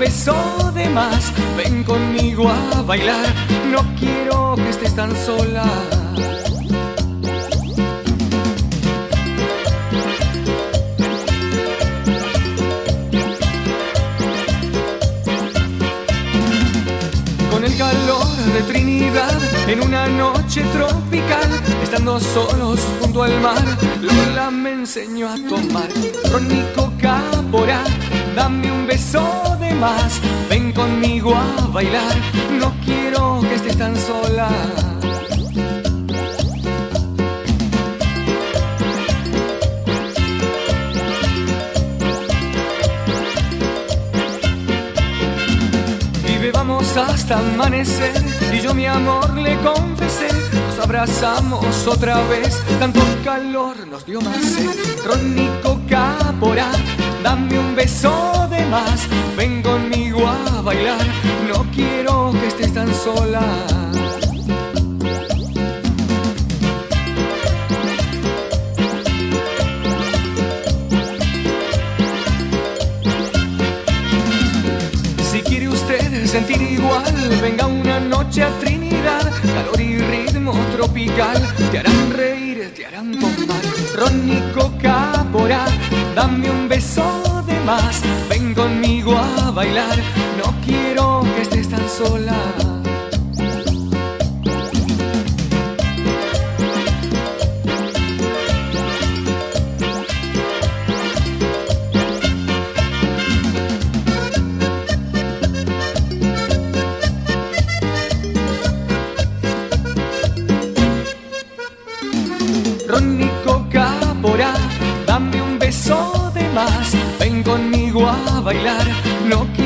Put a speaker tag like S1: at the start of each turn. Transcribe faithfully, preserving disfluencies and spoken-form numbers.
S1: beso de más, ven conmigo a bailar, no quiero que estés tan sola. Con el calor de Trinidad, en una noche tropical, estando solos junto al mar, Lola me enseñó a tomar ron y coca porá. Dame un beso de más, ven conmigo a bailar, no quiero que estés tan sola. Bebamos hasta amanecer, y yo mi amor le confesé. Nos abrazamos otra vez, tanto calor nos dio más sed. Ron y coca porá, dame un beso de más, ven conmigo a bailar, no quiero que estés tan sola. Sentir igual, venga una noche a Trinidad, calor y ritmo tropical, te harán reír, te harán tomar ron y coca porá. Dame un beso de más, ven conmigo a bailar, no quiero que estés tan sola. Ron y coca porá, dame un beso de más, ven conmigo a bailar, no quiero